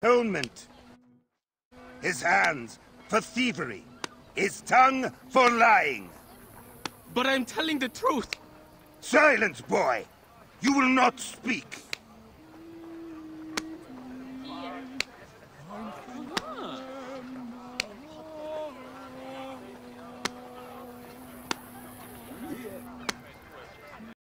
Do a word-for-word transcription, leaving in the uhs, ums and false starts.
atonement. His hands for thievery. His tongue for lying. But I'm telling the truth. Silence, boy! You will not speak.